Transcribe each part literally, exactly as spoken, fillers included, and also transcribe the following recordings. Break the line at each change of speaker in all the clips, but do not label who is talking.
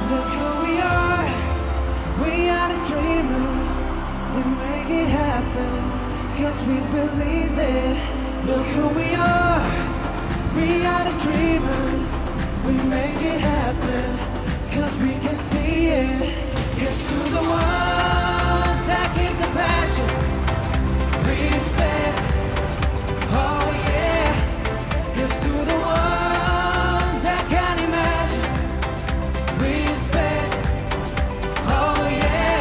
Look who we are, we are the dreamers. We make it happen, cause we believe it. Look who we are, we are the dreamers. We make it happen, cause we can see it. Here's to the ones that keep the passion, respect, oh yeah. Here's to the ones that can imagine, respect, oh yeah.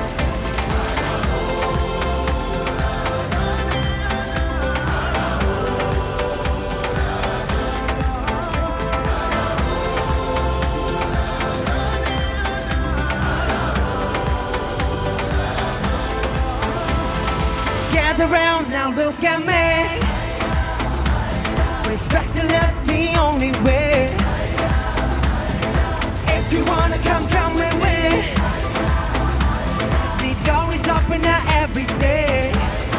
Gather round now, look at me. Respect and love the only way. If you wanna come, come with me. The door is open now every day.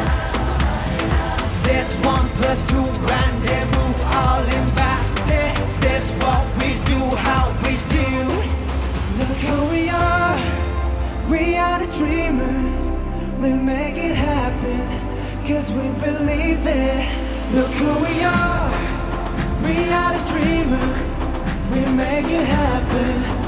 There's one plus two rendezvous, all invited. That's what we do, how we do. Look who we are, we are the dreamers. We make it happen, cause we believe it. Look who we are, we are the dreamers. We make it happen,